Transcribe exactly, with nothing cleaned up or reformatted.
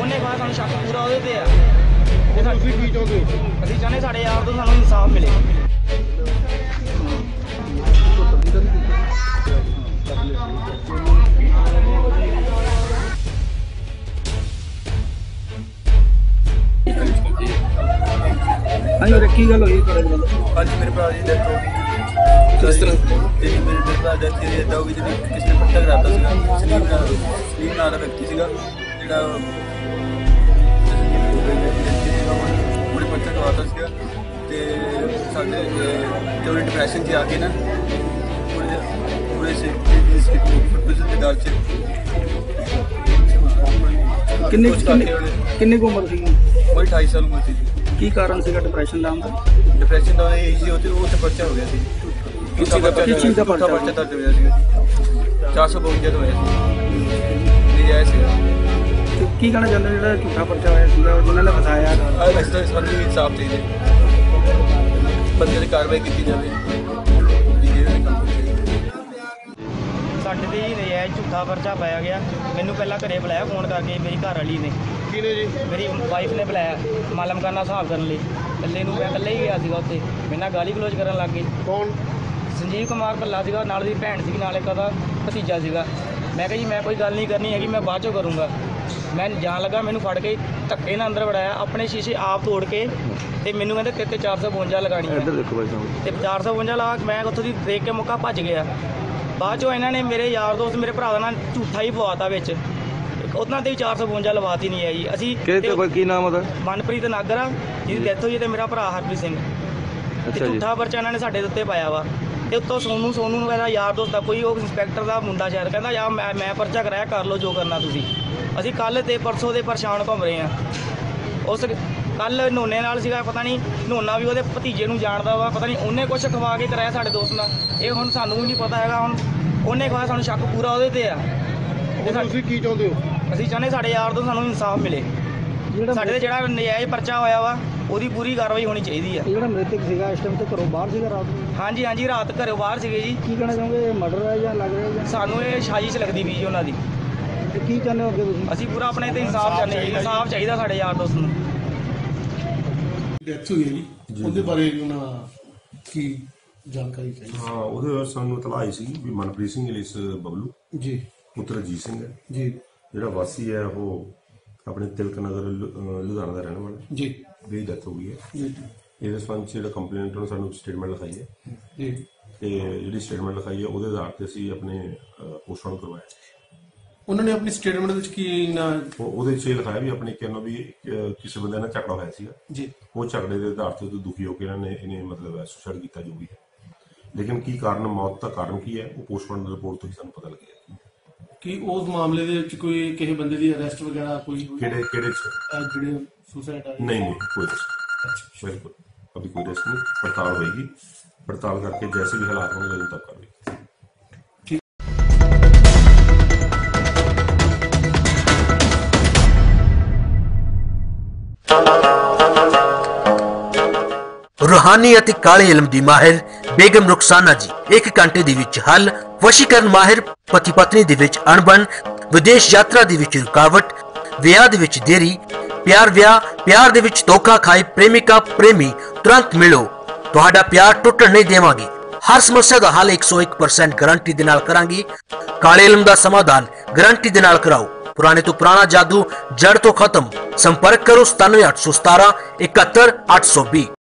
ਉਹਨੇ ਕਹਾ ਸਾਨੂੰ ਸ਼ੱਕ ਪੂਰਾ ਉਹਦੇ ਤੇ ਆ। ਤੁਸੀਂ ਕੀ ਚਾਹੁੰਦੇ ਹੋ? ਅਸੀਂ ਚਾਹੁੰਦੇ ਸਾਡੇ ਯਾਰ ਤੋਂ ਸਾਨੂੰ ਇਨਸਾਫ ਮਿਲੇ। की गल हुई? आज मेरे भरा की डेथ हो गई। किस तरह? मेरे मेरे भरा डेथ की डेथ हो गई जी। किसी ने पट्टा कराता सीगा। सलीम नाम सलीम नाम का व्यक्ति सीगा जिहड़ा पूरे पट्टा करवाता सीगा ते साडे ते उन्हें डिप्रैशन च आके ना पूरे पूरे से फुटबॉल के दल च किन्ने किन्ने को उम्र थी? वही अठाई साल उम्र थी। की कारण से डिप्रेशन नाम का? डिप्रेशन का यही सी होती वो तो पर्चा हो गया सी। किस चीज़ का किस चीज़ का पर्चा पर्चा दर्ज होया सी। चार सौ बवंजा तो होया सी। ये ऐसे की कहना चाहते हैं जो झूठा पर्चा होया सी जिन्होंने बताया इस तरह संबंधी भी इंसाफ चाहिए बंदे की कार्रवाई की जाए। ਸਾਡੇ ਤੇ ਹੀ ਨਜਾਇਜ਼ ਝੂਠਾ ਪਰਚਾ ਪਾਇਆ ਗਿਆ। ਮੈਨੂੰ ਪਹਿਲਾਂ ਘਰੇ ਬੁਲਾਇਆ ਫੋਨ ਕਰਕੇ ਮੇਰੀ ਘਰ ਵਾਲੀ ਨੇ। ਕਿਹਨੇ ਜੀ? ਮੇਰੀ ਵਾਈਫ ਨੇ ਬੁਲਾਇਆ ਮਾਲਮ ਕਰਨਾ ਹਿਸਾਬ ਕਰਨ ਲਈ। ਇਕੱਲੇ ਨੂੰ ਮੈਂ ਇਕੱਲੇ ਹੀ ਗਿਆ ਸੀਗਾ ਉੱਥੇ। ਮੇਰੇ ਨਾਲ ਗਾਲੀ ਗਲੋਚ ਕਰਨ ਲੱਗ ਗਏ। ਕੌਣ? ਸੰਜੀਵ ਕੁਮਾਰ ਭੱਲਾ ਸੀਗਾ, ਨਾਲ ਦੀ ਭੈਣ ਸੀਗੀ, ਨਾਲ ਇੱਕ ਉਹਦਾ ਭਤੀਜਾ ਸੀਗਾ। ਮੈਂ ਕਿਹਾ ਜੀ ਮੈਂ ਕੋਈ ਗੱਲ ਨਹੀਂ ਕਰਨੀ ਹੈਗੀ, ਮੈਂ ਬਾਅਦ ਚੋਂ ਕਰੂੰਗਾ। ਮੈਂ ਜਾਣ ਲੱਗਾ, ਮੈਨੂੰ ਫੜ ਕੇ ਧੱਕੇ ਨਾਲ ਅੰਦਰ ਵੜਾਇਆ, ਆਪਣੇ ਸ਼ੀਸ਼ੇ ਆਪ ਤੋੜ ਕੇ ਤੇ ਮੈਨੂੰ ਕਹਿੰਦੇ ਤੇਰੇ ਤੇ ਚਾਰ ਸੌ ਬਵੰਜਾ ਲਗਾਣੀ ਹੈ। ਇੱਧਰ ਦੇਖੋ ਭਾਈ ਸਾਹਿਬ। ਤੇ ਚਾਰ ਸੌ ਬਵੰਜਾ ਲਾ ਮੈਂ ਉੱਥੋਂ ਦੀ ਦੇਖ ਕੇ ਮੁੱਕਾ ਭੱਜ ਗਿਆ। ਬਾਅਦ ਚੋਂ ਇਹਨਾਂ ਨੇ ਮੇਰੇ ਯਾਰ ਦੋਸਤ ਮੇਰੇ ਭਰਾ ਦਾ ਨਾਂ ਝੂਠਾ ਹੀ ਪਵਾਤਾ ਵਿੱਚ। ਉਹਨਾਂ ਤੇ ਵੀ ਚਾਰ ਸੌ ਬਵੰਜਾ ਲਵਾਤੀ ਨਹੀਂ ਹੈ ਜੀ। ਅਸੀਂ ਕੀ ਨਾਮ ਉਹਦਾ? ਮਨਪ੍ਰੀਤ ਨਾਗਰ ਆ ਜਿਹਦੀ ਡੈਥ ਹੋਈ ਤੇ ਮੇਰਾ ਭਰਾ ਹਰਪ੍ਰੀਤ ਸਿੰਘ। ਤੇ ਝੂਠਾ ਪਰਚਾ ਇਹਨਾਂ ਨੇ ਸਾਡੇ ਉੱਤੇ ਪਾਇਆ ਵਾ। ਤੇ ਉੱਤੋਂ ਸੋਨੂ ਸੋਨੂ ਨੂੰ ਕਹਿੰਦਾ ਯਾਰ ਦੋਸਤ ਦਾ ਕੋਈ ਉਹ ਇੰਸਪੈਕਟਰ ਦਾ ਮੁੰਡਾ ਸ਼ਾਇਦ ਕਹਿੰਦਾ ਯਾਰ ਮੈਂ ਮੈਂ ਪਰਚਾ ਕਰਾਇਆ, ਕਰ ਲਓ ਜੋ ਕਰਨਾ ਤੁਸੀਂ। ਅਸੀਂ ਕੱਲ੍ਹ ਤੇ ਪਰਸੋਂ ਦੇ ਪਰੇਸ਼ਾਨ ਘੁੰਮ ਰਹੇ ਹਾਂ। ਉਸ ਕੱਲ੍ਹ ਨੋਨੇ ਨਾਲ ਸੀਗਾ, ਪਤਾ ਨਹੀਂ ਨੋਨਾ ਵੀ ਉਹਦੇ ਭਤੀਜੇ ਨੂੰ ਜਾਣਦਾ ਵਾ, ਪਤਾ ਨਹੀਂ ਉਹਨੇ ਕੁਛ ਖਵਾ ਕੇ ਕਰਾਇਆ ਸਾਡੇ ਦੋਸਤ ਨਾਲ। ਇਹ ਹੁਣ ਸਾਨੂੰ ਵੀ ਨਹੀਂ ਪਤਾ ਹੈਗਾ। ਹੁਣ ਉਹਨੇ ਕਹਾ ਸਾਨੂੰ ਸ਼ੱਕ ਪੂਰਾ ਉਹਦੇ ਤੇ ਆ। ਤੁਸੀਂ ਕੀ ਚਾਹੁੰਦੇ ਹੋ? ਅਸੀਂ ਚਾਹੁੰਦੇ ਸਾਡੇ ਯਾਰ ਤੋਂ ਸਾਨੂੰ ਇਨਸਾਫ ਮਿਲੇ। ਸਾਡੇ ਤੇ ਜਿਹੜਾ ਨਜਾਇਜ਼ ਪਰਚਾ ਹੋਇਆ ਵਾ ਉਹਦੀ ਪੂਰੀ ਕਾਰਵਾਈ ਹੋਣੀ ਚਾਹੀਦੀ ਆ। ਜਿਹੜਾ ਮ੍ਰਿਤਕ ਸੀਗਾ ਇਸ ਟਾਈਮ ਤੇ ਘਰੋਂ ਬਾਹਰ ਸੀਗਾ ਰਾਤ ਨੂੰ? ਹਾਂਜੀ ਹਾਂਜੀ ਰਾਤ ਘਰੋਂ ਬਾਹਰ ਸੀਗੇ ਜੀ। ਕੀ ਕਹਿਣਾ ਚਾਹੋਗੇ, ਮਰਡਰ ਹੈ ਜਾਂ ਲੱਗ ਰਿਹਾ? ਸਾਨੂੰ ਇਹ ਸਾਜ਼ਿਸ਼ ਲੱਗਦੀ ਵੀ ਜੀ ਉਹਨਾਂ ਦੀ। ਕੀ ਚਾਹੁੰਦੇ ਹੋ ਅੱਗੇ ਤੁਸੀਂ? ਅਸੀਂ ਪੂਰਾ ਆਪਣੇ ਤੇ ਇਨਸਾਫ ਚਾਹੁੰਦੇ ਜੀ। ਇਨਸਾਫ ਚਾਹੀਦਾ ਸਾਡੇ ਯਾਰ ਦੋਸਤ ਨੂੰ। ਡੈਥ ਹੋਈ ਹੈ ਜੀ, ਉਹਦੇ ਬਾਰੇ ਉਹਨਾਂ ਕੀ ਜਾਣਕਾਰੀ ਚਾਹੀਦੀ? ਹਾਂ, ਉਹਦੇ ਸਾਨੂੰ ਇਤਲਾਹ ਆਈ ਸੀ ਵੀ ਮਨਪ੍ਰੀਤ ਸਿੰਘ ਇਲਿਸ ਬਬਲੂ ਜੀ ਪੁੱਤਰ ਅਜੀਤ ਸਿੰਘ ਹੈ ਜੀ ਜਿਹੜਾ ਵਾਸੀ ਹੈ ਉਹ ਆਪਣੇ ਤਿਲਕ ਨਗਰ ਲੁਧਿਆਣਾ ਦਾ ਰਹਿਣ ਵਾਲਾ ਜੀ ਵੀ ਡੈਥ ਹੋ ਗਈ ਹੈ। ਜੀ ਇਹਦੇ ਸੰਬੰਧ ਜਿਹੜਾ ਕੰਪਲੇਂਟ ਨੇ ਸਾਨੂੰ ਸਟੇਟਮੈਂਟ ਲਿਖਾਈ ਹੈ ਜੀ ਤੇ ਜਿਹੜੀ ਸਟੇਟਮੈਂਟ ਲਿਖਾਈ ਹੈ ਉਹਦੇ ਆਧਾਰ ਤੇ ਅਸੀਂ ਆਪਣੇ ਪੋਸਟਮਾਰਟਮ ਕਰਵਾਇਆ। ਉਹਨਾਂ ਨੇ ਆਪਣੀ ਸਟੇਟਮੈਂਟ ਵਿੱਚ ਕੀ ਨਾ ਉਹਦੇ 'ਚ ਲਿਖਾਇਆ ਵੀ ਆਪਣੇ ਕਹਿਣੋਂ ਵੀ ਕਿਸੇ ਬੰਦੇ ਨਾਲ ਝਗੜਾ ਹੋਇਆ ਸੀਗਾ ਜੀ। ਉਹ ਝਗੜੇ ਦੇ ਆਧਾਰ ਤੇ ਦੁਖੀ ਹੋ ਕੇ ਇਹਨਾਂ ਨੇ ਇਹਨੇ ਮਤਲਬ ਸੁਸਾਈਡ ਕੀਤਾ ਜੋ ਵੀ ਹੈ। ਲੇਕਿਨ ਕੀ ਕਾਰਨ, ਮੌਤ ਦਾ ਕਾਰਨ ਕੀ ਹੈ, ਉਹ ਪੋਸਟਮਾਰਟਮ ਰਿਪੋਰਟ ਤੋਂ ਹੀ ਸਾਨੂੰ ਪਤਾ ਲੱਗਿਆ ਕਿ ਉਸ ਮਾਮਲੇ ਦੇ ਵਿੱਚ ਕੋਈ ਕਿਸੇ ਬੰਦੇ ਦੀ ਅਰੈਸਟ ਵਗੈਰਾ ਕੋਈ ਕਿਹੜੇ ਕਿਹੜੇ ਜਿਹੜੇ ਸੁਸਾਈਡ ਆਏ? ਨਹੀਂ ਨਹੀਂ ਕੋਈ ਰਿਸਕ ਬਿਲकुल अभी कोई रिस्क नहीं। पड़ताल होगी, पड़ताल करके जैसे भी हालात होंगे उन तक करेंगे। रूहानी ਅਤੇ ਕਾਲੇ ਇਲਮ ਦੀ ਮਾਹਿਰ ਬੇਗਮ ਰੁਖਸਾਨਾ ਜੀ ਇੱਕ ਘੰਟੇ ਦੇ ਵਿੱਚ ਹੱਲ। ਵਸ਼ੀਕਰਨ ਮਾਹਿਰ ਪਤੀ ਪਤਨੀ ਦੇ ਵਿੱਚ ਅਣਬਣ, ਵਿਦੇਸ਼ ਯਾਤਰਾ ਦੇ ਵਿੱਚ ਰੁਕਾਵਟ, ਵਿਆਹ ਦੇ ਵਿੱਚ ਦੇਰੀ, ਪਿਆਰ ਵਿਆਹ ਪਿਆਰ ਦੇ ਵਿੱਚ ਧੋਖਾ ਖਾਏ ਪ੍ਰੇਮਿਕਾ ਪ੍ਰੇਮੀ ਤੁਰੰਤ ਮਿਲੋ, ਤੁਹਾਡਾ ਪਿਆਰ ਟੁੱਟਣ ਨਹੀਂ ਦੇਵਾਂਗੇ। ਹਰ ਸਮੱਸਿਆ ਦਾ ਹੱਲ ਇੱਕ ਸੌ ਇੱਕ ਪਰਸੈਂਟ ਗਾਰੰਟੀ ਦੇ ਨਾਲ ਕਰਾਂਗੇ। ਕਾਲੇ ਇਲਮ ਦਾ ਸਮਾਧਾਨ ਗਾਰੰਟੀ ਦੇ ਨਾਲ ਕਰਾਓ। ਪੁਰਾਣੇ ਤੋਂ ਪੁਰਾਣਾ ਜਾਦੂ ਜੜ ਤੋਂ ਖਤਮ। ਸੰਪਰਕ ਕਰੋ ਸਤਾਨਵੇਂ ਅੱਠ ਸੌ ਸਤਾਰਾਂ ਇਕਹੱਤਰ ਅੱਠ ਸੌ ਵੀਹ।